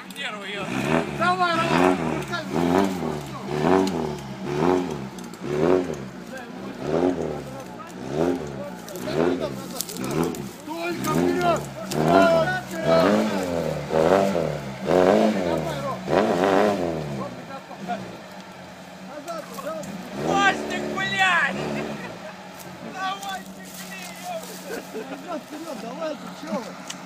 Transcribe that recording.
Нервы ее. Давай, давай. Только вперед! Мостик, блядь! Давай, стекли, Вперед, давайте, чё вы?